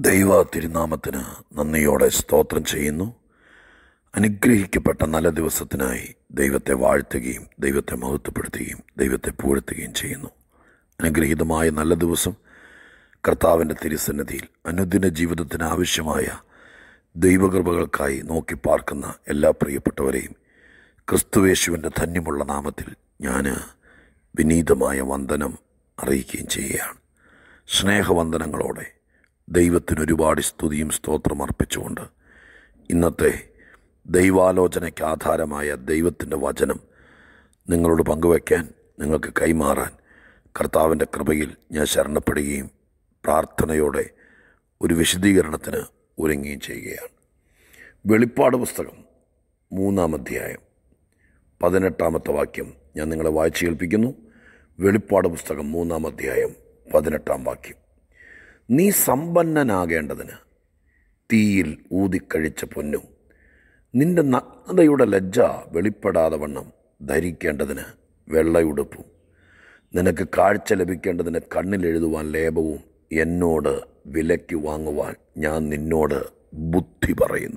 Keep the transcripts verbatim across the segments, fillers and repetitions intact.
ദൈവ തിരുനാമത്തിന് നന്ദിയോടെ സ്തോത്രം ചെയ്യുന്നു. അനുഗ്രഹിക്കപ്പെട്ട നല്ല ദിവസത്തിനായി ദൈവത്തെ വാഴ്ത്തുകയും ദൈവത്തെ മഹത്വപ്പെടുത്തുകയും ദൈവത്തെ പുകഴ്ത്തുകയും ചെയ്യുന്നു. അനുഗ്രഹീതമായ നല്ല ദിവസം കർത്താവിൻ്റെ തിരുസന്നിധിയിൽ അനുദിന ജീവിതത്തിന് ആവശ്യമായ ദൈവകൃപകൾക്കായി നോക്കി പാർക്കുന്ന എല്ലാ പ്രിയപ്പെട്ടവരെയും ക്രിസ്തുയേശുവിൻ്റെ ധന്യമുള്ള നാമത്തിൽ ഞാൻ വിനീതമായ വന്ദനം അറിയിക്കുകയും ചെയ്യുകയാണ്. സ്നേഹവന്ദനങ്ങളോടെ ദൈവത്തിന് ഒരുപാട് സ്തുതിയും സ്തോത്രം അർപ്പിച്ചുകൊണ്ട് ഇന്നത്തെ ദൈവാലോചനയ്ക്ക് ആധാരമായ ദൈവത്തിൻ്റെ വചനം നിങ്ങളോട് പങ്കുവയ്ക്കാൻ, നിങ്ങൾക്ക് കൈമാറാൻ കർത്താവിൻ്റെ കൃപയിൽ ഞാൻ ശരണപ്പെടുകയും പ്രാർത്ഥനയോടെ ഒരു വിശദീകരണത്തിന് ഒരുങ്ങുകയും ചെയ്യുകയാണ്. വെളിപ്പാട് പുസ്തകം മൂന്നാം അധ്യായം പതിനെട്ടാമത്തെ വാക്യം ഞാൻ നിങ്ങളെ വായിച്ചു കേൾപ്പിക്കുന്നു. വെളിപ്പാട് പുസ്തകം മൂന്നാം അധ്യായം പതിനെട്ടാം വാക്യം: നീ സമ്പന്നനാകേണ്ടതിന് തീയിൽ ഊതിക്കഴിച്ച പൊന്നും നിന്റെ നഗ്നതയുടെ ലജ്ജ വെളിപ്പെടാതെ വണ്ണം ധരിക്കേണ്ടതിന് വെള്ളയുടുപ്പും നിനക്ക് കാഴ്ച ലഭിക്കേണ്ടതിന് കണ്ണിലെഴുതുവാൻ ലേപവും എന്നോട് വിലയ്ക്ക് വാങ്ങുവാൻ ഞാൻ നിന്നോട് ബുദ്ധി പറയുന്നു.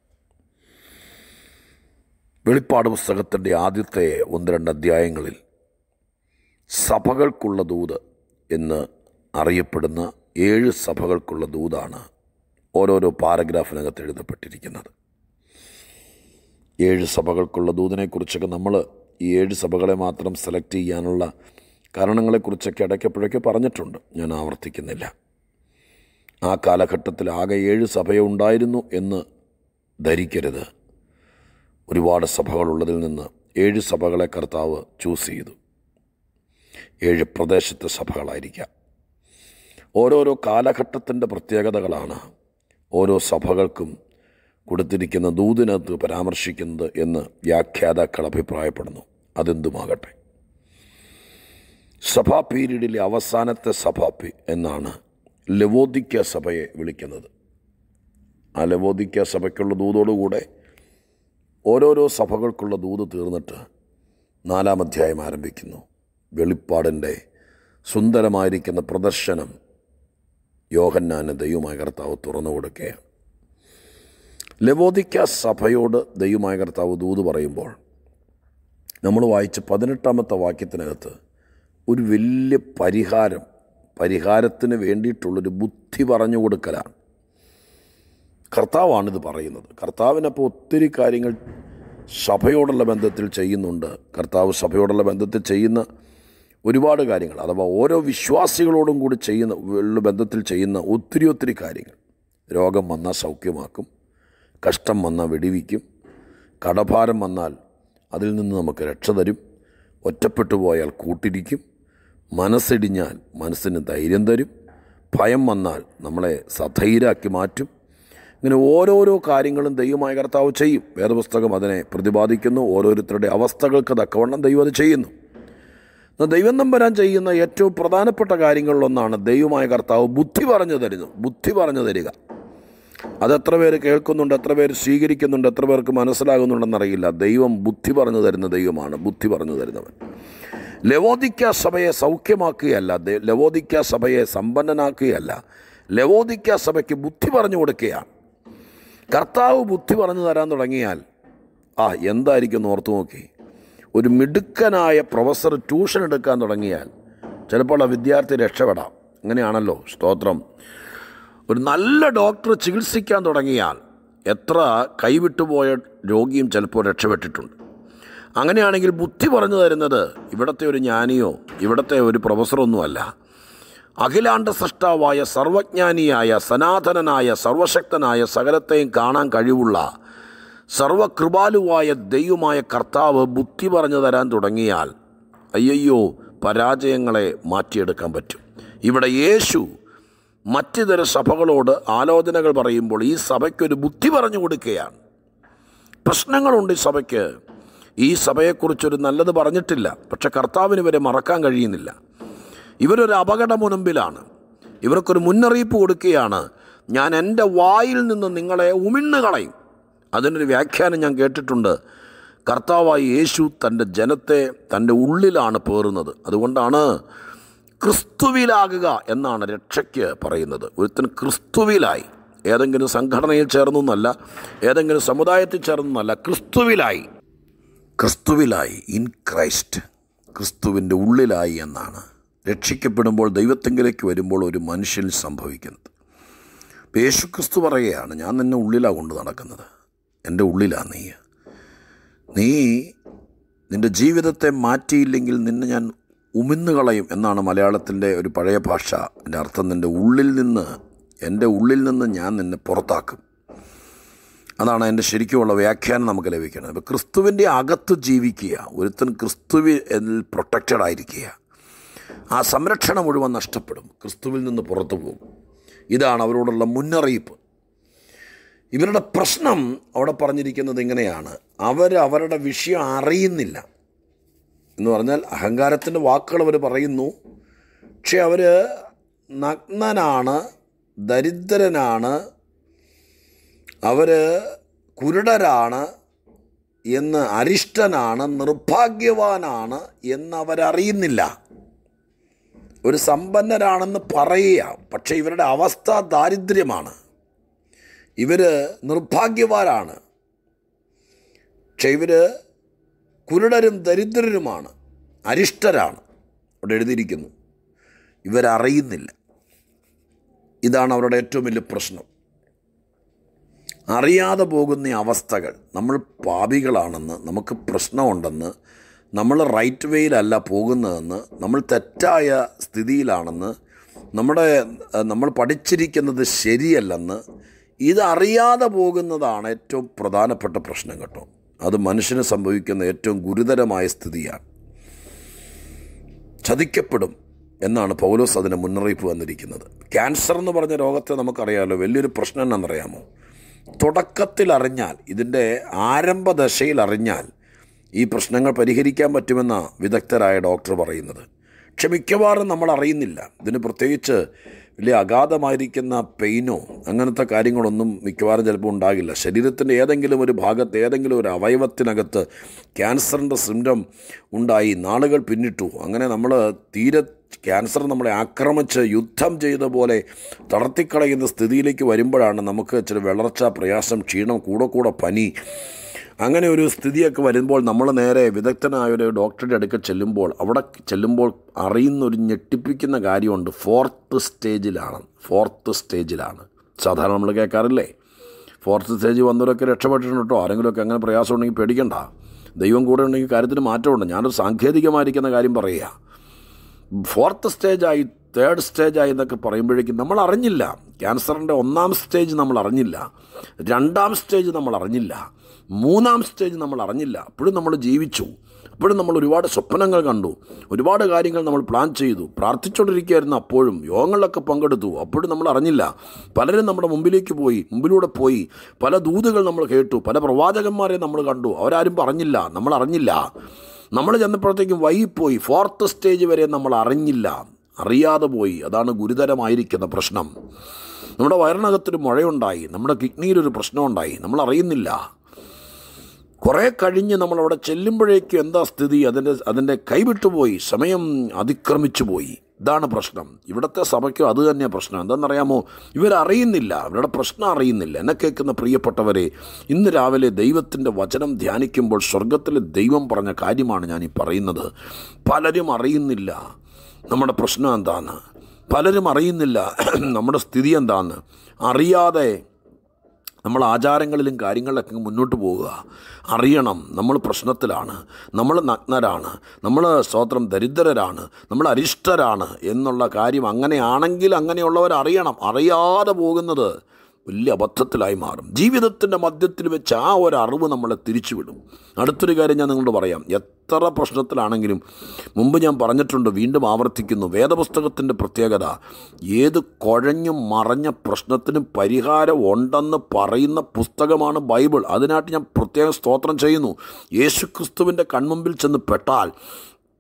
വെളിപ്പാട് പുസ്തകത്തിൻ്റെ ആദ്യത്തെ ഒന്ന് രണ്ട് അധ്യായങ്ങളിൽ സഭകൾക്കുള്ള ദൂത് എന്ന് അറിയപ്പെടുന്ന ഏഴ് സഭകൾക്കുള്ള ദൂതാണ് ഓരോരോ പാരഗ്രാഫിനകത്ത് എഴുതപ്പെട്ടിരിക്കുന്നത്. ഏഴ് സഭകൾക്കുള്ള ദൂതിനെക്കുറിച്ചൊക്കെ നമ്മൾ ഈ ഏഴ് സഭകളെ മാത്രം സെലക്ട് ചെയ്യാനുള്ള കാരണങ്ങളെക്കുറിച്ചൊക്കെ ഇടയ്ക്കെപ്പോഴൊക്കെ പറഞ്ഞിട്ടുണ്ട്, ഞാൻ ആവർത്തിക്കുന്നില്ല. ആ കാലഘട്ടത്തിൽ ആകെ ഏഴ് സഭയെ ഉണ്ടായിരുന്നു എന്ന് ധരിക്കരുത്. ഒരുപാട് സഭകളുള്ളതിൽ നിന്ന് ഏഴ് സഭകളെ കർത്താവ് ചൂസ് ചെയ്തു. ഏഴ് പ്രദേശത്തെ സഭകളായിരിക്കാം. ഓരോരോ കാലഘട്ടത്തിൻ്റെ പ്രത്യേകതകളാണ് ഓരോ സഭകൾക്കും കൊടുത്തിരിക്കുന്ന ദൂതിനകത്ത് പരാമർശിക്കുന്നത് എന്ന് വ്യാഖ്യാതാക്കൾ അഭിപ്രായപ്പെടുന്നു. അതെന്തുമാകട്ടെ, സഭാ പീരീഡിലെ അവസാനത്തെ സഭാ പി എന്നാണ് ലവോദിക്ക സഭയെ വിളിക്കുന്നത്. ആ ലവോദിക്ക സഭയ്ക്കുള്ള ദൂതോടുകൂടെ ഓരോരോ സഭകൾക്കുള്ള ദൂത് തീർന്നിട്ട് നാലാം അധ്യായം ആരംഭിക്കുന്നു. വെളിപ്പാടിൻ്റെ സുന്ദരമായിരിക്കുന്ന പ്രദർശനം യോഹന്നാന് ദൈവമായ കർത്താവ് തുറന്നു കൊടുക്കുകയാണ്. ലവോദിക്ക സഭയോട് ദൈവമായ കർത്താവ് ദൂത് പറയുമ്പോൾ നമ്മൾ വായിച്ച പതിനെട്ടാമത്തെ വാക്യത്തിനകത്ത് ഒരു വലിയ പരിഹാരം പരിഹാരത്തിന് വേണ്ടിയിട്ടുള്ളൊരു ബുദ്ധി പറഞ്ഞു കൊടുക്കലാണ്. കർത്താവാണിത് പറയുന്നത്. കർത്താവിനപ്പോൾ ഒത്തിരി കാര്യങ്ങൾ സഭയോടുള്ള ബന്ധത്തിൽ ചെയ്യുന്നുണ്ട്. കർത്താവ് സഭയോടുള്ള ബന്ധത്തിൽ ചെയ്യുന്ന ഒരുപാട് കാര്യങ്ങൾ, അഥവാ ഓരോ വിശ്വാസികളോടും കൂടി ചെയ്യുന്ന ഉള്ള ബന്ധത്തിൽ ചെയ്യുന്ന ഒത്തിരി ഒത്തിരി കാര്യങ്ങൾ. രോഗം വന്നാൽ സൗഖ്യമാക്കും, കഷ്ടം വന്നാൽ വെടിവിക്കും, കടഭാരം വന്നാൽ അതിൽ നിന്ന് നമുക്ക് രക്ഷ തരും, ഒറ്റപ്പെട്ടു പോയാൽ കൂട്ടിരിക്കും, മനസ്സിടിഞ്ഞാൽ മനസ്സിന് ധൈര്യം തരും, ഭയം വന്നാൽ നമ്മളെ സധൈര്യമാക്കി മാറ്റും. ഇങ്ങനെ ഓരോരോ കാര്യങ്ങളും ദൈവമായ കർത്താവ് ചെയ്യും. വേദപുസ്തകം അതിനെ പ്രതിപാദിക്കുന്നു. ഓരോരുത്തരുടെ അവസ്ഥകൾക്ക് തക്കവണ്ണം ദൈവം അത് ചെയ്യുന്നു. ദൈവം നമ്പരാൻ ചെയ്യുന്ന ഏറ്റവും പ്രധാനപ്പെട്ട കാര്യങ്ങളിലൊന്നാണ് ദൈവമായ കർത്താവ് ബുദ്ധി പറഞ്ഞു തരുന്നു. ബുദ്ധി പറഞ്ഞു തരിക. അതെത്ര പേര് കേൾക്കുന്നുണ്ട്, എത്ര പേര് സ്വീകരിക്കുന്നുണ്ട്, എത്ര പേർക്ക് മനസ്സിലാകുന്നുണ്ടെന്നറിയില്ല. ദൈവം ബുദ്ധി പറഞ്ഞു തരുന്ന ദൈവമാണ്, ബുദ്ധി പറഞ്ഞു തരുന്നവൻ. ലവോദിക്ക സഭയെ സൗഖ്യമാക്കുകയല്ല, ലവോദിക്ക സഭയെ സമ്പന്നനാക്കുകയല്ല, ലവോദിക്ക സഭയ്ക്ക് ബുദ്ധി പറഞ്ഞു കൊടുക്കുകയാണ്. കർത്താവ് ബുദ്ധി പറഞ്ഞു തരാൻ തുടങ്ങിയാൽ ആ എന്തായിരിക്കും എന്ന് ഓർത്തു നോക്കി. ഒരു മിടുക്കനായ പ്രൊഫസർ ട്യൂഷൻ എടുക്കാൻ തുടങ്ങിയാൽ ചിലപ്പോൾ ആ വിദ്യാർത്ഥി രക്ഷപ്പെടാം. അങ്ങനെയാണല്ലോ, സ്തോത്രം. ഒരു നല്ല ഡോക്ടർ ചികിത്സിക്കാൻ തുടങ്ങിയാൽ എത്ര കൈവിട്ടുപോയ രോഗിയും ചിലപ്പോൾ രക്ഷപ്പെട്ടിട്ടുണ്ട്. അങ്ങനെയാണെങ്കിൽ ബുദ്ധി പറഞ്ഞു തരുന്നത് ഇവിടുത്തെ ഒരു ജ്ഞാനിയോ ഇവിടുത്തെ ഒരു പ്രൊഫസറൊന്നുമല്ല, അഖിലാണ്ട സൃഷ്ടാവായ സർവജ്ഞാനിയായ സനാതനനായ സർവശക്തനായ സകലത്തെയും കാണാൻ കഴിവുള്ള സർവകൃപാലുവായ ദൈവമായ കർത്താവ് ബുദ്ധി പറഞ്ഞു തരാൻ തുടങ്ങിയാൽ അയ്യോ പരാജയങ്ങളെ മാറ്റിയെടുക്കാൻ പറ്റും. ഇവിടെ യേശു മറ്റിതര സഭകളോട് ആലോചനകൾ പറയുമ്പോൾ ഈ സഭയ്ക്കൊരു ബുദ്ധി പറഞ്ഞു കൊടുക്കുകയാണ്. പ്രശ്നങ്ങളുണ്ട് ഈ സഭയ്ക്ക്. ഈ സഭയെക്കുറിച്ചൊരു നല്ലത് പറഞ്ഞിട്ടില്ല, പക്ഷെ കർത്താവിന് ഇവരെ മറക്കാൻ കഴിയുന്നില്ല. ഇവരൊരു അപകട മുനമ്പിലാണ്. ഇവർക്കൊരു മുന്നറിയിപ്പ് കൊടുക്കുകയാണ്, ഞാൻ എൻ്റെ വായിൽ നിന്ന് നിങ്ങളെ ഉമിണ്ണു കളയും. അതിനൊരു വ്യാഖ്യാനം ഞാൻ കേട്ടിട്ടുണ്ട്. കർത്താവായ യേശു തൻ്റെ ജനത്തെ തൻ്റെ ഉള്ളിലാണ് പേറുന്നത്. അതുകൊണ്ടാണ് ക്രിസ്തുവിലാകുക എന്നാണ് രക്ഷയ്ക്ക് പറയുന്നത്. ഒരുത്തൻ ക്രിസ്തുവിലായി, ഏതെങ്കിലും സംഘടനയിൽ ചേർന്നു എന്നല്ല, ഏതെങ്കിലും സമുദായത്തിൽ ചേർന്നു എന്നല്ല, ക്രിസ്തുവിലായി. ക്രിസ്തുവിലായി, ഇൻ ക്രൈസ്റ്റ്, ക്രിസ്തുവിൻ്റെ ഉള്ളിലായി എന്നാണ് രക്ഷിക്കപ്പെടുമ്പോൾ ദൈവത്തെങ്കിലേക്ക് വരുമ്പോൾ ഒരു മനുഷ്യൻ സംഭവിക്കുന്നത്. ഇപ്പോൾ യേശു ക്രിസ്തു പറയുകയാണ്, ഞാൻ നിന്നെ ഉള്ളിലാണ് കൊണ്ട് നടക്കുന്നത്, എൻ്റെ ഉള്ളിലാണ് നീ. നീ നിൻ്റെ ജീവിതത്തെ മാറ്റിയില്ലെങ്കിൽ നിന്നെ ഞാൻ ഉമിന്ന് കളയും എന്നാണ് മലയാളത്തിൻ്റെ ഒരു പഴയ ഭാഷ. എൻ്റെ അർത്ഥം, നിൻ്റെ ഉള്ളിൽ നിന്ന്, എൻ്റെ ഉള്ളിൽ നിന്ന് ഞാൻ നിന്നെ പുറത്താക്കും. അതാണ് എൻ്റെ ശരിക്കുമുള്ള വ്യാഖ്യാനം നമുക്ക് ലഭിക്കുന്നത്. അപ്പോൾ ക്രിസ്തുവിൻ്റെ അകത്ത് ജീവിക്കുക, ഒരുത്തൻ ക്രിസ്തുവിൽ പ്രൊട്ടക്റ്റഡ് ആയിരിക്കുക. ആ സംരക്ഷണം മുഴുവൻ നഷ്ടപ്പെടും, ക്രിസ്തുവിൽ നിന്ന് പുറത്തു പോകും. ഇതാണ് അവരോടുള്ള മുന്നറിയിപ്പ്. ഇവരുടെ പ്രശ്നം അവിടെ പറഞ്ഞിരിക്കുന്നത് ഇങ്ങനെയാണ്, അവർ അവരുടെ വിഷയം അറിയുന്നില്ല എന്ന് പറഞ്ഞാൽ അഹങ്കാരത്തിൻ്റെ വാക്കുകൾ അവർ പറയുന്നു, പക്ഷെ അവർ നഗ്നനാണ്, ദരിദ്രനാണ്, അവർ കുരുടരാണ് എന്ന്, അരിഷ്ടനാണ്, നിർഭാഗ്യവാനാണ് എന്നവരറിയുന്നില്ല. ഒരു സമ്പന്നരാണെന്ന് പറയുക, പക്ഷേ ഇവരുടെ അവസ്ഥ ദാരിദ്ര്യമാണ്. ഇവർ നിർഭാഗ്യവാനാണ്, പക്ഷേ ഇവർ കുരുടരും ദരിദ്രരുമാണ്, അരിഷ്ടരാണ്. അവിടെ എഴുതിയിരിക്കുന്നു, ഇവരറിയുന്നില്ല. ഇതാണ് അവരുടെ ഏറ്റവും വലിയ പ്രശ്നം. അറിയാതെ പോകുന്ന അവസ്ഥകൾ, നമ്മൾ പാപികളാണെന്ന്, നമുക്ക് പ്രശ്നമുണ്ടെന്ന്, നമ്മൾ റൈറ്റ് വേയിലല്ല പോകുന്നതെന്ന്, നമ്മൾ തെറ്റായ സ്ഥിതിയിലാണെന്ന്, നമ്മുടെ നമ്മൾ പഠിച്ചിരിക്കുന്നത് ശരിയല്ലെന്ന്, ഇതറിയാതെ പോകുന്നതാണ് ഏറ്റവും പ്രധാനപ്പെട്ട പ്രശ്നം കേട്ടോ. അത് മനുഷ്യന് സംഭവിക്കുന്ന ഏറ്റവും ഗുരുതരമായ സ്ഥിതിയാണ്. ചതിക്കപ്പെടും എന്നാണ് പൗലോസ് അതിന് മുന്നറിയിപ്പ് വന്നിരിക്കുന്നത്. ക്യാൻസർ എന്ന് പറഞ്ഞ രോഗത്തെ നമുക്കറിയാമല്ലോ, വലിയൊരു പ്രശ്നം എന്നാണെന്നറിയാമോ? തുടക്കത്തിൽ അറിഞ്ഞാൽ, ഇതിൻ്റെ ആരംഭദശയിൽ അറിഞ്ഞാൽ ഈ പ്രശ്നങ്ങൾ പരിഹരിക്കാൻ പറ്റുമെന്നാണ് വിദഗ്ധരായ ഡോക്ടർ പറയുന്നത്. പക്ഷെ മിക്കവാറും നമ്മൾ അറിയുന്നില്ല. ഇതിന് പ്രത്യേകിച്ച് വലിയ അഗാധമായിരിക്കുന്ന പെയിനോ അങ്ങനത്തെ കാര്യങ്ങളൊന്നും മിക്കവാറും ചിലപ്പോൾ ഉണ്ടാകില്ല. ശരീരത്തിൻ്റെ ഏതെങ്കിലും ഒരു ഭാഗത്ത്, ഏതെങ്കിലും ഒരു അവയവത്തിനകത്ത് ക്യാൻസറിൻ്റെ സിംറ്റം ഉണ്ടായി, നാളുകൾ പിന്നിട്ടു. അങ്ങനെ നമ്മൾ തീരെ ക്യാൻസർ നമ്മളെ ആക്രമിച്ച് യുദ്ധം ചെയ്ത പോലെ തളർത്തിക്കളയുന്ന സ്ഥിതിയിലേക്ക് വരുമ്പോഴാണ് നമുക്ക് ചില വളർച്ച, പ്രയാസം, ക്ഷീണം, കൂടെ കൂടെ പനി, അങ്ങനെ ഒരു സ്ഥിതിയൊക്കെ വരുമ്പോൾ നമ്മൾ നേരെ വിദഗ്ധനായ ഒരു ഡോക്ടറുടെ അടുക്കൽ ചെല്ലുമ്പോൾ, അവിടെ ചെല്ലുമ്പോൾ അറിയുന്നൊരു ഞെട്ടിപ്പിക്കുന്ന കാര്യമുണ്ട്. ഫോർത്ത് സ്റ്റേജിലാണ് ഫോർത്ത് സ്റ്റേജിലാണ് സാധാരണ നമ്മൾ കേൾക്കാറില്ലേ? ഫോർത്ത് സ്റ്റേജ് വന്നവരൊക്കെ രക്ഷപ്പെട്ടിട്ടുണ്ട് കേട്ടോ. ആരെങ്കിലുമൊക്കെ അങ്ങനെ പ്രയാസം ഉണ്ടെങ്കിൽ പേടിക്കണ്ട, ദൈവം കൂടെ ഉണ്ടെങ്കിൽ കാര്യത്തിന് മാറ്റമുണ്ട്. ഞാനൊരു സാങ്കേതികമായിരിക്കുന്ന കാര്യം പറയുക. ഫോർത്ത് സ്റ്റേജായി, തേർഡ് സ്റ്റേജായി എന്നൊക്കെ പറയുമ്പോഴേക്കും നമ്മൾ അറിഞ്ഞില്ല. ക്യാൻസറിൻ്റെ ഒന്നാം സ്റ്റേജ് നമ്മൾ അറിഞ്ഞില്ല, രണ്ടാം സ്റ്റേജ് നമ്മൾ അറിഞ്ഞില്ല, മൂന്നാം സ്റ്റേജ് നമ്മൾ അറിഞ്ഞില്ല. അപ്പോഴും നമ്മൾ ജീവിച്ചു. അപ്പോഴും നമ്മൾ ഒരുപാട് സ്വപ്നങ്ങൾ കണ്ടു, ഒരുപാട് കാര്യങ്ങൾ നമ്മൾ പ്ലാൻ ചെയ്തു, പ്രാർത്ഥിച്ചുകൊണ്ടിരിക്കുകയായിരുന്നു. അപ്പോഴും യോഗങ്ങളിലൊക്കെ പങ്കെടുത്തു, അപ്പോഴും നമ്മൾ അറിഞ്ഞില്ല. പലരും നമ്മുടെ മുമ്പിലേക്ക് പോയി, മുമ്പിലൂടെ പോയി, പല ദൂതുകൾ നമ്മൾ കേട്ടു, പല പ്രവാചകന്മാരെ നമ്മൾ കണ്ടു, അവരാരും പറഞ്ഞില്ല, നമ്മൾ അറിഞ്ഞില്ല. നമ്മൾ ചെന്നപ്പോഴത്തേക്കും വൈകിപ്പോയി. ഫോർത്ത് സ്റ്റേജ് വരെ നമ്മൾ അറിഞ്ഞില്ല, അറിയാതെ പോയി. അതാണ് ഗുരുതരമായിരിക്കുന്ന പ്രശ്നം. നമ്മുടെ വയറിനകത്തൊരു മുഴയുണ്ടായി, നമ്മുടെ കിഡ്നിയിലൊരു പ്രശ്നമുണ്ടായി, നമ്മൾ അറിയുന്നില്ല. കുറേ കഴിഞ്ഞ് നമ്മളവിടെ ചെല്ലുമ്പോഴേക്കും എന്താ സ്ഥിതി? അതിൻ്റെ അതിൻ്റെ കൈവിട്ടുപോയി, സമയം അതിക്രമിച്ചു പോയി. ഇതാണ് പ്രശ്നം. ഇവിടുത്തെ സഭയ്ക്കും അത് തന്നെയാണ് പ്രശ്നം. എന്താണെന്നറിയാമോ? ഇവരറിയുന്നില്ല, അവരുടെ പ്രശ്നം അറിയുന്നില്ല. എന്നെ കേൾക്കുന്ന പ്രിയപ്പെട്ടവരെ, ഇന്ന് രാവിലെ ദൈവത്തിൻ്റെ വചനം ധ്യാനിക്കുമ്പോൾ സ്വർഗത്തിലെ ദൈവം പറഞ്ഞ കാര്യമാണ് ഞാൻ ഈ പറയുന്നത്. പലരും അറിയുന്നില്ല നമ്മുടെ പ്രശ്നം എന്താണെന്ന്, പലരും അറിയുന്നില്ല നമ്മുടെ സ്ഥിതി എന്താണെന്ന്. അറിയാതെ നമ്മൾ ആചാരങ്ങളിലും കാര്യങ്ങളിലൊക്കെ മുന്നോട്ട് പോവുക. അറിയണം, നമ്മൾ പ്രശ്നത്തിലാണ്, നമ്മൾ നഗ്നരാണ്, നമ്മൾ സ്തോത്രം ദരിദ്രരാണ്, നമ്മൾ അരിഷ്ടരാണ് എന്നുള്ള കാര്യം അങ്ങനെയാണെങ്കിൽ അങ്ങനെയുള്ളവർ അറിയണം. അറിയാതെ പോകുന്നത് വലിയ അബദ്ധത്തിലായി മാറും. ജീവിതത്തിൻ്റെ മധ്യത്തിൽ വെച്ച് ആ ഒരു അറിവ് നമ്മളെ തിരിച്ചുവിടും. അടുത്തൊരു കാര്യം ഞാൻ നിങ്ങളോട് പറയാം. എത്ര പ്രശ്നത്തിലാണെങ്കിലും, മുമ്പ് ഞാൻ പറഞ്ഞിട്ടുണ്ട്, വീണ്ടും ആവർത്തിക്കുന്നു, വേദപുസ്തകത്തിൻ്റെ പ്രത്യേകത ഏത് കുഴഞ്ഞും മറഞ്ഞ പ്രശ്നത്തിനും പരിഹാരം ഉണ്ടെന്ന് പറയുന്ന പുസ്തകമാണ് ബൈബിൾ. അതിനായിട്ട് ഞാൻ പ്രത്യേകം സ്തോത്രം ചെയ്യുന്നു. യേശു ക്രിസ്തുവിൻ്റെ കൺമുമ്പിൽ ചെന്ന് പെട്ടാൽ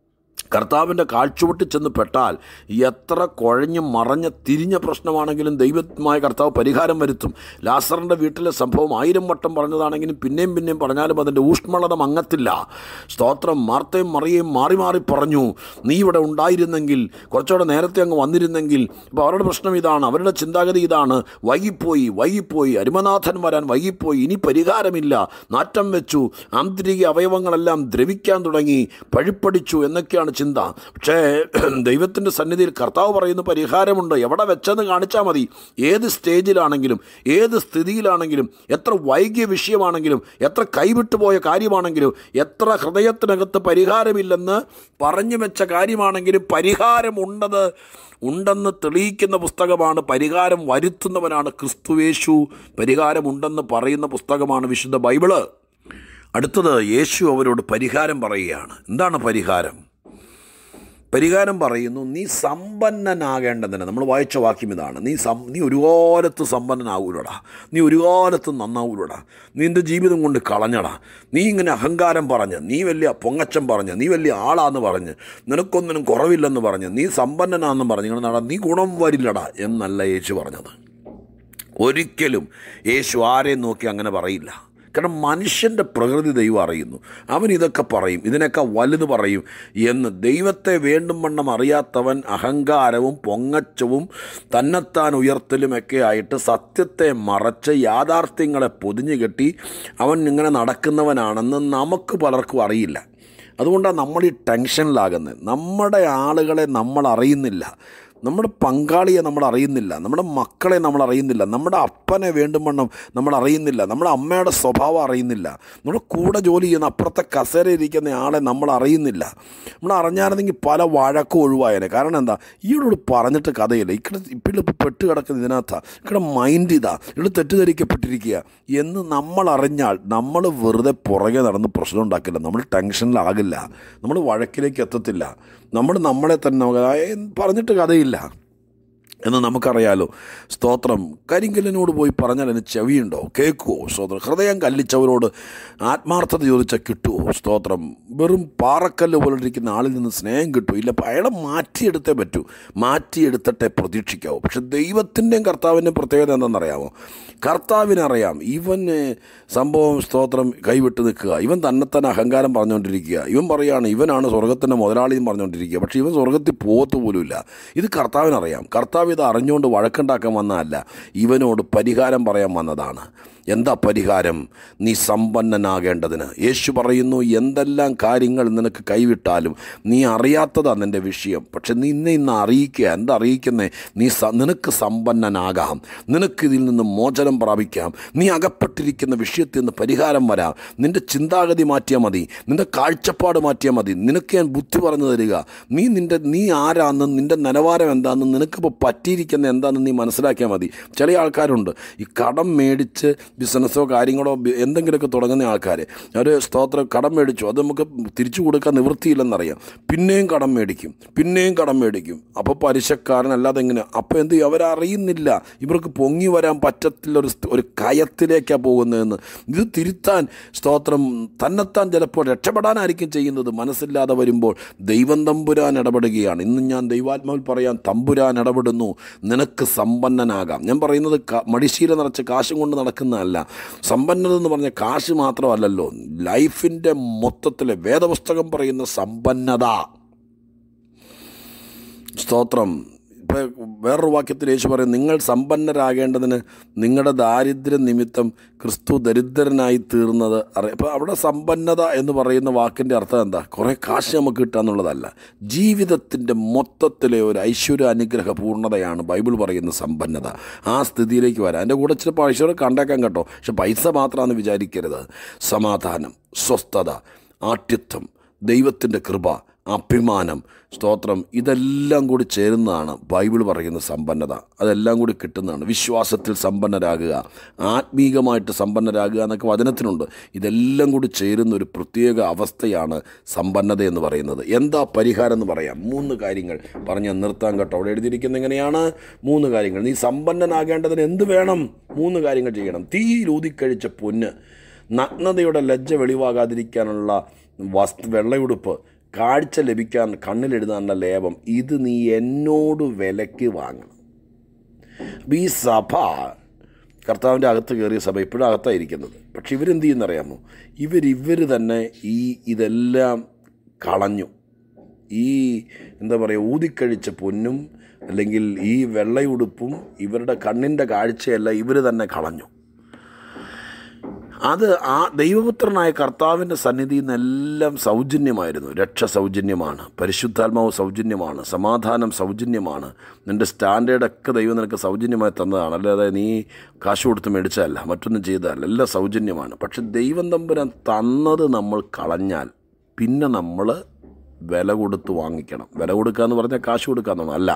കർത്താവിൻ്റെ കാഴ്ചവെട്ടിൽ ചെന്ന് പെട്ടാൽ എത്ര കുഴഞ്ഞ് മറഞ്ഞ തിരിഞ്ഞ പ്രശ്നമാണെങ്കിലും ദൈവമായ കർത്താവ് പരിഹാരം വരുത്തും. ലാസറിൻ്റെ വീട്ടിലെ സംഭവം ആയിരം വട്ടം പറഞ്ഞതാണെങ്കിലും പിന്നെയും പിന്നെയും പറഞ്ഞാലും അതിൻ്റെ ഊഷ്മളത മങ്ങത്തില്ല. സ്തോത്രം. മാർത്തയും മറിയയും മാറി മാറി പറഞ്ഞു, നീ ഇവിടെ ഉണ്ടായിരുന്നെങ്കിൽ, കുറച്ചുകൂടെ നേരത്തെ അങ്ങ് വന്നിരുന്നെങ്കിൽ. അപ്പോൾ അവരുടെ പ്രശ്നം ഇതാണ്, അവരുടെ ചിന്താഗതി ഇതാണ്, വൈകിപ്പോയി വൈകിപ്പോയി അരുമനാഥൻ വരാൻ വൈകിപ്പോയി, ഇനി പരിഹാരമില്ല, നാറ്റം വെച്ചു, ആന്തരിക അവയവങ്ങളെല്ലാം ദ്രവിക്കാൻ തുടങ്ങി, പഴുപ്പടിച്ചു എന്നൊക്കെയാണ് ചിന്ത. പക്ഷേ ദൈവത്തിൻ്റെ സന്നിധിയിൽ കർത്താവ് പറയുന്ന പരിഹാരമുണ്ട്. എവിടെ വെച്ചെന്ന് കാണിച്ചാൽ മതി. ഏത് സ്റ്റേജിലാണെങ്കിലും, ഏത് സ്ഥിതിയിലാണെങ്കിലും, എത്ര വൈകിയ വിഷയമാണെങ്കിലും, എത്ര കൈവിട്ടുപോയ കാര്യമാണെങ്കിലും, എത്ര ഹൃദയത്തിനകത്ത് പരിഹാരമില്ലെന്ന് പറഞ്ഞു വെച്ച കാര്യമാണെങ്കിലും പരിഹാരമുണ്ടത് ഉണ്ടെന്ന് തെളിയിക്കുന്ന പുസ്തകമാണ്. പരിഹാരം വരുത്തുന്നവനാണ് ക്രിസ്തുയേശു. പരിഹാരമുണ്ടെന്ന് പറയുന്ന പുസ്തകമാണ് വിശുദ്ധ ബൈബിള്. അടുത്തത്, യേശു അവരോട് പരിഹാരം പറയുകയാണ്. എന്താണ് പരിഹാരം? പരിഹാരം പറയുന്നു, നീ സമ്പന്നനാകേണ്ടതിന്. നമ്മൾ വായിച്ച വാക്യം ഇതാണ്, നീ സം നീ ഒരു കാലത്ത് സമ്പന്നനാവൂലടാ, നീ ഒരു കാലത്ത് നന്നാവൂലടാ, നിൻ്റെ ജീവിതം കൊണ്ട് കളഞ്ഞടാ. നീ ഇങ്ങനെ അഹങ്കാരം പറഞ്ഞ്, നീ വലിയ പൊങ്ങച്ചം പറഞ്ഞ്, നീ വലിയ ആളാന്ന് പറഞ്ഞ്, നിനക്കൊന്നിനും കുറവില്ലെന്ന് പറഞ്ഞ്, നീ സമ്പന്നനാണെന്ന് പറഞ്ഞ് ഇങ്ങനെ നടാ, നീ ഗുണം വരില്ലടാ എന്നല്ല യേശു പറഞ്ഞത്. ഒരിക്കലും യേശു ആരെയും നോക്കി അങ്ങനെ പറയില്ല. കാരണം മനുഷ്യൻ്റെ പ്രകൃതി ദൈവം അറിയുന്നു. അവൻ ഇതൊക്കെ പറയും, ഇതിനൊക്കെ വലുത് പറയും എന്ന്. ദൈവത്തെ വേണ്ടും വണ്ണം അറിയാത്തവൻ അഹങ്കാരവും പൊങ്ങച്ചവും തന്നെത്താൻ ഉയർത്തലുമൊക്കെ ആയിട്ട് സത്യത്തെ മറച്ച് യാഥാർത്ഥ്യങ്ങളെ പൊതിഞ്ഞു കെട്ടി അവൻ ഇങ്ങനെ നടക്കുന്നവനാണെന്ന് നമുക്ക് പലർക്കും അറിയില്ല. അതുകൊണ്ടാണ് നമ്മൾ ഈ ടെൻഷനിലാകുന്നത്. നമ്മുടെ ആളുകളെ നമ്മൾ അറിയുന്നില്ല, നമ്മുടെ പങ്കാളിയെ നമ്മൾ അറിയുന്നില്ല, നമ്മുടെ മക്കളെ നമ്മൾ അറിയുന്നില്ല, നമ്മുടെ അപ്പനെ വേണ്ടും വണ്ണം നമ്മൾ അറിയുന്നില്ല, നമ്മുടെ അമ്മയുടെ സ്വഭാവം അറിയുന്നില്ല, നമ്മുടെ കൂടെ ജോലി ചെയ്യുന്ന അപ്പുറത്തെ കസേരയിരിക്കുന്ന ആളെ നമ്മൾ അറിയുന്നില്ല. നമ്മൾ അറിഞ്ഞായിരുന്നെങ്കിൽ പല വഴക്കും ഒഴിവായേനെ. കാരണം എന്താ, ഈയോട് പറഞ്ഞിട്ട് കഥയില്ല, ഇവിടെ ഇപ്പോൾ ഇപ്പോൾ പെട്ട് കിടക്കുന്ന ഇതിനകത്താണ്, ഇവിടെ മൈൻഡ് ഇതാ, ഇവിടെ തെറ്റിദ്ധരിക്കപ്പെട്ടിരിക്കുക എന്ന് നമ്മൾ അറിഞ്ഞാൽ നമ്മൾ വെറുതെ പുറകെ നടന്ന് പ്രശ്നം ഉണ്ടാക്കില്ല, നമ്മൾ ടെൻഷനിലാകില്ല, നമ്മൾ വഴക്കിലേക്ക് എത്തത്തില്ല, നമ്മൾ നമ്മളെ തന്നെ പറഞ്ഞിട്ട് കഥയില്ല എന്ന് നമുക്കറിയാലോ. സ്തോത്രം. കരിങ്കല്ലിനോട് പോയി പറഞ്ഞാൽ അതിന് ചെവിയുണ്ടോ? കേൾക്കുമോ? സ്തോത്രം. ഹൃദയം കല്ലിച്ചവരോട് ആത്മാർത്ഥത ചോദിച്ചാൽ കിട്ടുമോ? സ്തോത്രം. വെറും പാറക്കല്ല് പോലിരിക്കുന്ന ആളിൽ നിന്ന് സ്നേഹം കിട്ടുമോ? ഇല്ല. അയാളെ മാറ്റിയെടുത്തേ പറ്റൂ, മാറ്റിയെടുത്തിട്ടേ പ്രതീക്ഷിക്കാവൂ. പക്ഷെ ദൈവത്തിൻ്റെയും കർത്താവിൻ്റെയും പ്രത്യേകത എന്താണെന്നറിയാമോ? കർത്താവിനറിയാം ഇവന് സംഭവം സ്തോത്രം കൈവിട്ട് നിൽക്കുക, ഇവൻ തന്നെത്തന്നെ അഹങ്കാരം പറഞ്ഞുകൊണ്ടിരിക്കുക, ഇവൻ പറയുകയാണ് ഇവനാണ് സ്വർഗത്തിൻ്റെ മുതലാളിയും പറഞ്ഞുകൊണ്ടിരിക്കുക, പക്ഷേ ഇവൻ സ്വർഗത്തിൽ പോകത്ത് പോലുമില്ല. ഇത് കർത്താവിനറിയാം. കർത്താവ് ഇത് അറിഞ്ഞുകൊണ്ട് വഴക്കുണ്ടാക്കാൻ വന്നതല്ല, ഇവനോട് പരിഹാരം പറയാൻ വന്നതാണ്. എന്താ പരിഹാരം? നീ സമ്പന്നനാകേണ്ടതിന്. യേശു പറയുന്നു, എന്തെല്ലാം കാര്യങ്ങൾ നിനക്ക് കൈവിട്ടാലും നീ അറിയാത്തതാണ് നിൻ്റെ വിഷയം, പക്ഷെ നീ ഇന്ന് ഇന്ന് അറിയിക്കുക. എന്താ അറിയിക്കുന്നേ? നീ നിനക്ക് സമ്പന്നനാകാം, നിനക്കിതിൽ നിന്ന് മോചനം പ്രാപിക്കാം, നീ അകപ്പെട്ടിരിക്കുന്ന വിഷയത്തിൽ നിന്ന് പരിഹാരം വരാം. നിൻ്റെ ചിന്താഗതി മാറ്റിയാൽ മതി, നിൻ്റെ കാഴ്ചപ്പാട് മാറ്റിയാൽ മതി. നിനക്ക് ഞാൻ ബുദ്ധി പറഞ്ഞു തരിക. നീ നിൻ്റെ നീ ആരാന്നും നിൻ്റെ നിലവാരം എന്താണെന്നും നിനക്കിപ്പോൾ പറ്റിയിരിക്കുന്ന എന്താണെന്ന് നീ മനസ്സിലാക്കിയാൽ മതി. ചില ആൾക്കാരുണ്ട്, ഈ കടം മേടിച്ച് ബിസിനസ്സോ കാര്യങ്ങളോ എന്തെങ്കിലുമൊക്കെ തുടങ്ങുന്ന ആൾക്കാർ, അവർ സ്തോത്രം കടം മേടിച്ചു, അത് നമുക്ക് തിരിച്ചു കൊടുക്കാൻ നിവൃത്തിയില്ലെന്നറിയാം, പിന്നെയും കടം മേടിക്കും, പിന്നെയും കടം മേടിക്കും. അപ്പോൾ പലിശക്കാരനല്ലാതെ എങ്ങനെ? അപ്പോൾ എന്ത് ചെയ്യും? അവരറിയുന്നില്ല ഇവർക്ക് പൊങ്ങി വരാൻ പറ്റത്തില്ല, ഒരു ഒരു കയത്തിലേക്കാണ് പോകുന്നതെന്ന്. ഇത് തിരുത്താൻ സ്തോത്രം തന്നെത്താൻ ചിലപ്പോൾ രക്ഷപ്പെടാനായിരിക്കും ചെയ്യുന്നത്. മനസ്സില്ലാതെ വരുമ്പോൾ ദൈവം തമ്പുരാൻ ഇടപെടുകയാണ്. ഇന്ന് ഞാൻ ദൈവാത്മാവിൽ പറയാൻ, തമ്പുരാൻ ഇടപെടുന്നു. നിനക്ക് സമ്പന്നനാകാം. ഞാൻ പറയുന്നത് മടിശീല നിറച്ച് കാശും കൊണ്ട് നടക്കുന്നതല്ല. സമ്പന്നത എന്ന് പറഞ്ഞാൽ കാശ് മാത്രമല്ലല്ലോ, ലൈഫിൻ്റെ മൊത്തത്തിലെ വേദപുസ്തകം പറയുന്ന സമ്പന്നത. സ്തോത്രം. ഇപ്പോൾ വേറൊരു വാക്യത്തിൽ യേശു പറയും, നിങ്ങൾ സമ്പന്നരാകേണ്ടതിന് നിങ്ങളുടെ ദാരിദ്ര്യ നിമിത്തം ക്രിസ്തു ദരിദ്രനായി തീർന്നത് അറിയാം. അപ്പോൾ അവിടെ സമ്പന്നത എന്ന് പറയുന്ന വാക്കിൻ്റെ അർത്ഥം എന്താ? കുറേ കാശ് നമുക്ക് കിട്ടുക എന്നുള്ളതല്ല. ജീവിതത്തിൻ്റെ മൊത്തത്തിലെ ഒരു ഐശ്വര്യ അനുഗ്രഹ പൂർണ്ണതയാണ് ബൈബിൾ പറയുന്ന സമ്പന്നത. ആ സ്ഥിതിയിലേക്ക് വരാം. എൻ്റെ കൂടെ ചിലപ്പോൾ ഐശ്വര്യം കണ്ടേക്കാൻ കേട്ടോ, പക്ഷെ പൈസ മാത്രമാണെന്ന് വിചാരിക്കരുത്. സമാധാനം, സ്വസ്ഥത, ആഠ്യത്വം, ദൈവത്തിൻ്റെ കൃപ, അഭിമാനം, സ്തോത്രം, ഇതെല്ലാം കൂടി ചേരുന്നതാണ് ബൈബിൾ പറയുന്ന സമ്പന്നത. അതെല്ലാം കൂടി കിട്ടുന്നതാണ്. വിശ്വാസത്തിൽ സമ്പന്നരാകുക, ആത്മീകമായിട്ട് സമ്പന്നരാകുക എന്നൊക്കെ വചനത്തിനുണ്ട്. ഇതെല്ലാം കൂടി ചേരുന്ന ഒരു പ്രത്യേക അവസ്ഥയാണ് സമ്പന്നത എന്ന് പറയുന്നത്. എന്താ പരിഹാരം എന്ന് പറയാം. മൂന്ന് കാര്യങ്ങൾ പറഞ്ഞ് നിർത്താൻ കേട്ടോ. അവിടെ എഴുതിയിരിക്കുന്നത് എങ്ങനെയാണ്? മൂന്ന് കാര്യങ്ങൾ. നീ സമ്പന്നനാകേണ്ടതിന് എന്ത് വേണം? മൂന്ന് കാര്യങ്ങൾ ചെയ്യണം. തീയിൽ ഊതിക്കഴിച്ച പൊന്ന്, നഗ്നതയുടെ ലജ്ജ വെളിവാകാതിരിക്കാനുള്ള വസ്തു വെള്ളയുടുപ്പ്, കാഴ്ച ലഭിക്കാൻ കണ്ണിലെഴുതാനുള്ള ലേപം ഇത് നീ എന്നോട് വിലയ്ക്ക് വാങ്ങണം. അപ്പോൾ ഈ സഭ, കർത്താവിൻ്റെ അകത്ത് കയറിയ സഭ ഇപ്പോഴും അകത്തായിരിക്കുന്നത്. പക്ഷെ ഇവരെന്ത് ചെയ്യുന്നറിയാമോ? ഇവർ ഇവർ തന്നെ ഈ ഇതെല്ലാം കളഞ്ഞു. ഈ എന്താ പറയുക, ഊതിക്കഴിച്ച പൊന്നും അല്ലെങ്കിൽ ഈ വെള്ളയുടുപ്പും ഇവരുടെ കണ്ണിൻ്റെ കാഴ്ചയല്ല, ഇവർ തന്നെ കളഞ്ഞു. അത് ആ ദൈവപുത്രനായ കർത്താവിൻ്റെ സന്നിധിയിൽ നിന്നെല്ലാം സൗജന്യമായിരുന്നു. രക്ഷ സൗജന്യമാണ്, പരിശുദ്ധാത്മാവ് സൗജന്യമാണ്, സമാധാനം സൗജന്യമാണ്, നിൻ്റെ സ്റ്റാൻഡേർഡൊക്കെ ദൈവം നിനക്ക് സൗജന്യമായി തന്നതാണ്. അല്ലാതെ നീ കാശ് കൊടുത്ത് മേടിച്ചതല്ല, മറ്റൊന്നും ചെയ്തതല്ല, എല്ലാം സൗജന്യമാണ്. പക്ഷെ ദൈവം തമ്പുരാൻ തന്നത് നമ്മൾ കളഞ്ഞാൽ പിന്നെ നമ്മൾ വില കൊടുത്ത് വാങ്ങിക്കണം. വില കൊടുക്കുക എന്ന് പറഞ്ഞാൽ കാശ് കൊടുക്കുക എന്നാണ്. അല്ല,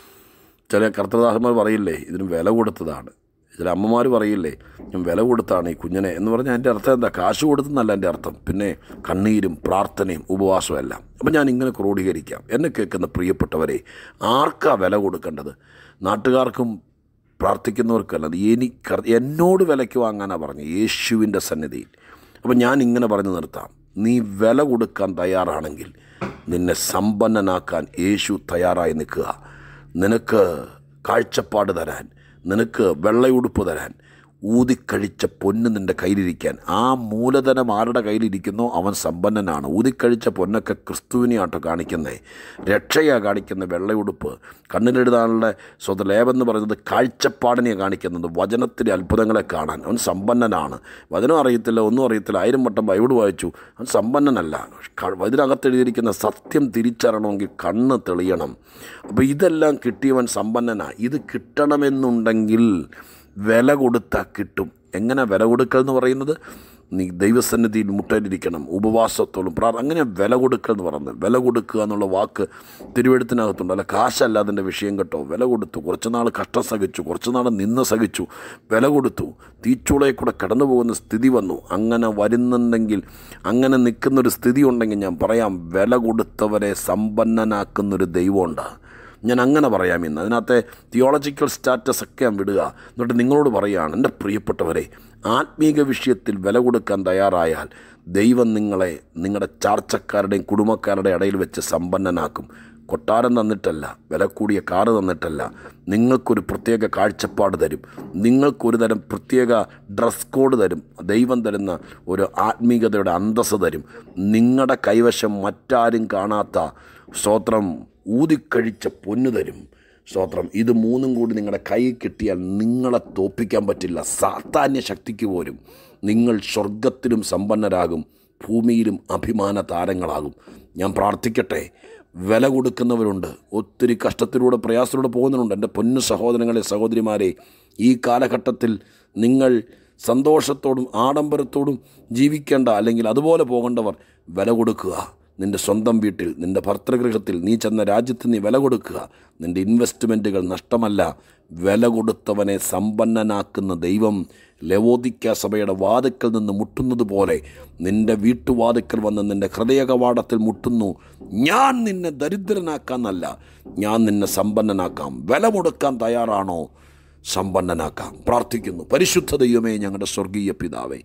ചില കർത്തൃദാസന്മാർ പറയില്ലേ ഇതിന് വില കൊടുത്തതാണ്, ചില അമ്മമാർ പറയില്ലേ ഞാൻ വില കൊടുത്താണ് ഈ കുഞ്ഞിനെ എന്ന് പറഞ്ഞാൽ എൻ്റെ അർത്ഥം എന്താ? കാശ് കൊടുത്തെന്നല്ല എൻ്റെ അർത്ഥം. പിന്നെ കണ്ണീരും പ്രാർത്ഥനയും ഉപവാസവും എല്ലാം. അപ്പം ഞാൻ ഇങ്ങനെ ക്രോഡീകരിക്കാം. എന്നെ കേൾക്കുന്ന പ്രിയപ്പെട്ടവരെ, ആർക്കാ വില കൊടുക്കേണ്ടത്? നാട്ടുകാർക്കും പ്രാർത്ഥിക്കുന്നവർക്കല്ല, എനിക്ക് എന്നോട് വിലയ്ക്ക് വാങ്ങാനാണ് പറഞ്ഞത്, യേശുവിൻ്റെ സന്നിധിയിൽ. അപ്പം ഞാൻ ഇങ്ങനെ പറഞ്ഞു നിർത്താം. നീ വില കൊടുക്കാൻ തയ്യാറാണെങ്കിൽ നിന്നെ സമ്പന്നനാക്കാൻ യേശു തയ്യാറായി നിൽക്കുക. നിനക്ക് കാഴ്ചപ്പാട് തരാൻ, നിനക്ക് വെള്ളയുടുപ്പ് തരാൻ, ഊതിക്കഴിച്ച പൊന്ന് നിൻ്റെ കയ്യിലിരിക്കാൻ. ആ മൂലധനം ആരുടെ കയ്യിലിരിക്കുന്നോ അവൻ സമ്പന്നനാണ്. ഊതിക്കഴിച്ച പൊന്നൊക്കെ ക്രിസ്തുവിനെയാട്ടോ കാണിക്കുന്നത്, രക്ഷയാണ് കാണിക്കുന്നത്. വെള്ളയുടുപ്പ്, കണ്ണിലെഴുതാനുള്ള സ്വതലേപെന്ന് പറയുന്നത് കാഴ്ചപ്പാടിനെയാണ് കാണിക്കുന്നത്, വചനത്തിലെ അത്ഭുതങ്ങളെ കാണാൻ. അവൻ സമ്പന്നനാണ്. വചനം അറിയത്തില്ല, ഒന്നും അറിയത്തില്ല, ആയിരം വട്ടം ബൈബിൾ വായിച്ചു, അവൻ സമ്പന്നനല്ല. ഇതിനകത്തെഴുതിയിരിക്കുന്ന സത്യം തിരിച്ചറിയണമെങ്കിൽ കണ്ണ് തെളിയണം. അപ്പോൾ ഇതെല്ലാം കിട്ടിയവൻ സമ്പന്നനാണ്. ഇത് കിട്ടണമെന്നുണ്ടെങ്കിൽ വില കൊടുത്താൽ കിട്ടും. എങ്ങനെ വില കൊടുക്കൽ എന്ന് പറയുന്നത്? നീ ദൈവസന്നിധിയിൽ മുട്ടയിലിരിക്കണം, ഉപവാസത്തോളം പ്രാർത്ഥന, അങ്ങനെ വില കൊടുക്കൽ എന്ന് പറയുന്നത്. വില കൊടുക്കുക എന്നുള്ള വാക്ക് തിരുവെഴുത്തിനകത്തുണ്ട്. അല്ല, കാശല്ല അതിൻ്റെ വിഷയം കേട്ടോ. വില കൊടുത്തു, കുറച്ച് നാൾ കഷ്ടം സഹിച്ചു, കുറച്ച് നാൾ നിന്ന് സഹിച്ചു, വില കൊടുത്തു, തീച്ചൂളയിൽ കൂടെ കടന്നു പോകുന്ന സ്ഥിതി വന്നു. അങ്ങനെ വരുന്നുണ്ടെങ്കിൽ, അങ്ങനെ നിൽക്കുന്നൊരു സ്ഥിതി ഉണ്ടെങ്കിൽ ഞാൻ പറയാം, വില കൊടുത്തവരെ സമ്പന്നനാക്കുന്നൊരു ദൈവമുണ്ട്. ഞാൻ അങ്ങനെ പറയാം ഇന്ന്. അതിനകത്തെ തിയോളജിക്കൽ സ്റ്റാറ്റസ് ഒക്കെ ഞാൻ വിടുക. എന്നിട്ട് നിങ്ങളോട് പറയുകയാണ്, എൻ്റെ പ്രിയപ്പെട്ടവരെ, ആത്മീക വിഷയത്തിൽ വില കൊടുക്കാൻ തയ്യാറായാൽ ദൈവം നിങ്ങളെ നിങ്ങളുടെ ചാർച്ചക്കാരുടെയും കുടുംബക്കാരുടെയും ഇടയിൽ വെച്ച് സമ്പന്നനാക്കും. കൊട്ടാരം തന്നിട്ടല്ല, വില കൂടിയ കാറ് തന്നിട്ടല്ല, നിങ്ങൾക്കൊരു പ്രത്യേക കാഴ്ചപ്പാട് തരും, നിങ്ങൾക്കൊരു തരം പ്രത്യേക ഡ്രസ് കോഡ് തരും, ദൈവം തരുന്ന ഒരു ആത്മീകതയുടെ അന്തസ്സ് തരും, നിങ്ങളുടെ കൈവശം മറ്റാരും കാണാത്ത സ്തോത്രം ഊതിക്കഴിച്ച പൊന്നു തരും. സ്തോത്രം. ഇത് മൂന്നും കൂടി നിങ്ങളുടെ കൈ കിട്ടിയാൽ നിങ്ങളെ തോൽപ്പിക്കാൻ പറ്റില്ല. സാത്താന്യ ശക്തിക്ക് പോലും നിങ്ങൾ സ്വർഗത്തിലും സമ്പന്നരാകും, ഭൂമിയിലും അഭിമാന താരങ്ങളാകും. ഞാൻ പ്രാർത്ഥിക്കട്ടെ. വില കൊടുക്കുന്നവരുണ്ട്, ഒത്തിരി കഷ്ടത്തിലൂടെ പ്രയാസത്തിലൂടെ പോകുന്നവരുണ്ട്. എൻ്റെ പൊന്നു സഹോദരങ്ങളെ, സഹോദരിമാരെ, ഈ കാലഘട്ടത്തിൽ നിങ്ങൾ സന്തോഷത്തോടും ആഡംബരത്തോടും ജീവിക്കേണ്ട, അല്ലെങ്കിൽ അതുപോലെ പോകേണ്ടവർ വില കൊടുക്കുക. നിൻ്റെ സ്വന്തം വീട്ടിൽ, നിൻ്റെ ഭർത്തൃഗൃഹത്തിൽ, നീ ചെന്ന രാജ്യത്ത് നീ വില കൊടുക്കുക. നിൻ്റെ ഇൻവെസ്റ്റ്മെൻറ്റുകൾ നഷ്ടമല്ല. വില കൊടുത്തവനെ സമ്പന്നനാക്കുന്ന ദൈവം ലവോദിക്ക സഭയുടെ വാതിക്കൽ നിന്ന് മുട്ടുന്നത് പോലെ നിൻ്റെ വീട്ടുവാതിക്കൽ വന്ന് നിൻ്റെ ഹൃദയ കവാടത്തിൽ മുട്ടുന്നു. ഞാൻ നിന്നെ ദരിദ്രനാക്കാന്നല്ല, ഞാൻ നിന്നെ സമ്പന്നനാക്കാം. വില കൊടുക്കാൻ തയ്യാറാണോ? സമ്പന്നനാക്കാം. പ്രാർത്ഥിക്കുന്നു. പരിശുദ്ധ ദൈവമേ, ഞങ്ങളുടെ സ്വർഗീയ പിതാവേ,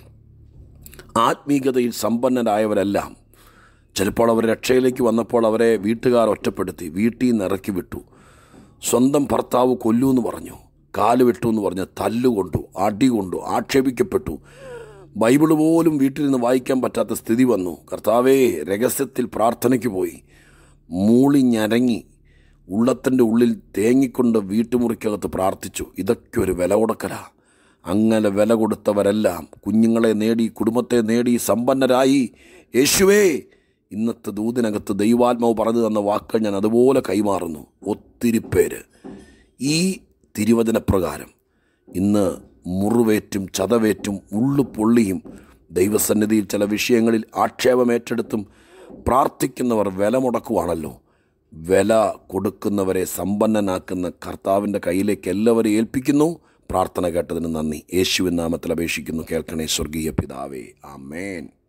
ആത്മീകതയിൽ സമ്പന്നരായവരെല്ലാം ചിലപ്പോൾ അവർ രക്ഷയിലേക്ക് വന്നപ്പോൾ അവരെ വീട്ടുകാർ ഒറ്റപ്പെടുത്തി, വീട്ടിൽ നിന്ന് ഇറക്കി വിട്ടു. സ്വന്തം ഭർത്താവ് കൊല്ലൂ എന്ന് പറഞ്ഞു, കാല് വിട്ടു എന്ന് പറഞ്ഞ് തല്ലുകൊണ്ടു, അടി കൊണ്ടു, ആക്ഷേപിക്കപ്പെട്ടു. ബൈബിൾ പോലും വീട്ടിൽ നിന്ന് വായിക്കാൻ പറ്റാത്ത സ്ഥിതി വന്നു. കർത്താവേ, രഹസ്യത്തിൽ പ്രാർത്ഥനയ്ക്ക് പോയി, മൂളിഞ്ഞരങ്ങി, ഉള്ളത്തിൻ്റെ ഉള്ളിൽ തേങ്ങിക്കൊണ്ട് വീട്ടുമുറിക്കകത്ത് പ്രാർത്ഥിച്ചു. ഇതൊക്കെ ഒരു വില കൊടുക്കലാ. അങ്ങനെ വില കൊടുത്തവരെല്ലാം കുഞ്ഞുങ്ങളെ നേടി, കുടുംബത്തെ നേടി, സമ്പന്നരായി. യേശുവേ, ഇന്നത്തെ ദൂതിനകത്ത് ദൈവാത്മാവ് പറഞ്ഞു തന്ന വാക്കുകൾ ഞാൻ അതുപോലെ കൈമാറുന്നു. ഒത്തിരി പേര് ഈ തിരുവചനപ്രകാരം ഇന്ന് മുറിവേറ്റും ചതവേറ്റും ഉള്ളു പൊള്ളിയും ദൈവസന്നിധിയിൽ ചില വിഷയങ്ങളിൽ ആക്ഷേപമേറ്റെടുത്തും പ്രാർത്ഥിക്കുന്നവർ വില മുടക്കുവാണല്ലോ. വില കൊടുക്കുന്നവരെ സമ്പന്നനാക്കുന്ന കർത്താവിൻ്റെ കയ്യിലേക്ക് എല്ലാവരെയും ഏൽപ്പിക്കുന്നു. പ്രാർത്ഥന കേട്ടതിന് നന്ദി. യേശുവിൻ നാമത്തിൽ അപേക്ഷിക്കുന്നു. കേൾക്കണേ സ്വർഗീയ പിതാവേ. ആമേൻ.